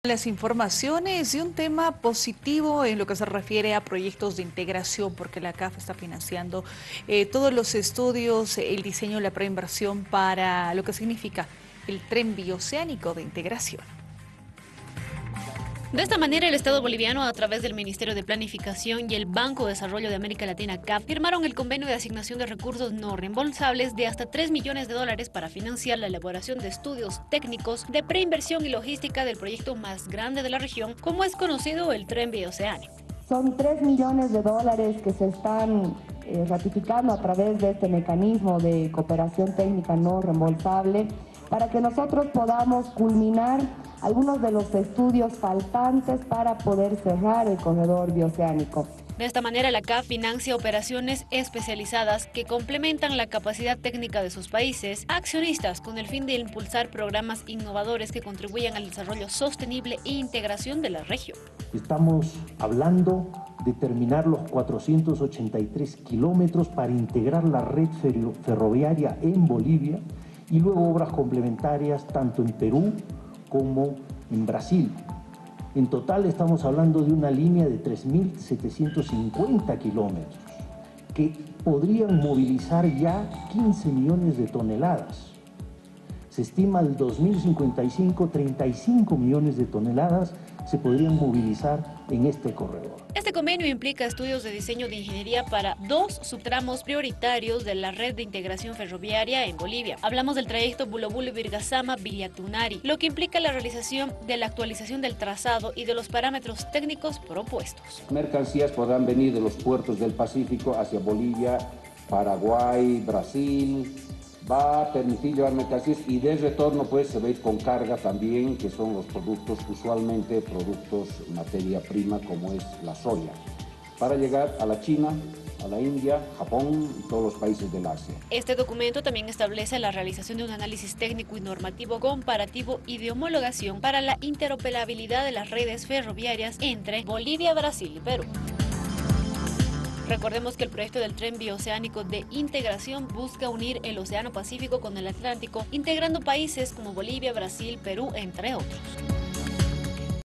Las informaciones y un tema positivo en lo que se refiere a proyectos de integración, porque la CAF está financiando todos los estudios, el diseño y la preinversión para lo que significa el tren bioceánico de integración. De esta manera, el Estado boliviano, a través del Ministerio de Planificación y el Banco de Desarrollo de América Latina, CAF, firmaron el convenio de asignación de recursos no reembolsables de hasta $3 millones para financiar la elaboración de estudios técnicos de preinversión y logística del proyecto más grande de la región, como es conocido el Tren Bioceánico. Son $3 millones que se están ratificando a través de este mecanismo de cooperación técnica no reembolsable para que nosotros podamos culminar algunos de los estudios faltantes para poder cerrar el corredor bioceánico. De esta manera, la CAF financia operaciones especializadas que complementan la capacidad técnica de sus países accionistas con el fin de impulsar programas innovadores que contribuyan al desarrollo sostenible e integración de la región. Estamos hablando de terminar los 483 kilómetros para integrar la red ferroviaria en Bolivia y luego obras complementarias tanto en Perú como en Brasil. En total estamos hablando de una línea de 3.750 kilómetros que podrían movilizar ya 15 millones de toneladas. Se estima al 2055 35 millones de toneladas se podrían movilizar en este corredor. Este convenio implica estudios de diseño de ingeniería para 2 subtramos prioritarios de la red de integración ferroviaria en Bolivia. Hablamos del trayecto Bulobulo-Virgasama-Viriatunari, lo que implica la realización de la actualización del trazado y de los parámetros técnicos propuestos. Mercancías podrán venir de los puertos del Pacífico hacia Bolivia, Paraguay, Brasil. Va a permitir llevar mercancías y de retorno pues se va a ir con carga también, que son los productos, usualmente productos materia prima como es la soya, para llegar a la China, a la India, Japón y todos los países del Asia. Este documento también establece la realización de un análisis técnico y normativo comparativo y de homologación para la interoperabilidad de las redes ferroviarias entre Bolivia, Brasil y Perú. Recordemos que el proyecto del Tren Bioceánico de Integración busca unir el Océano Pacífico con el Atlántico, integrando países como Bolivia, Brasil, Perú, entre otros.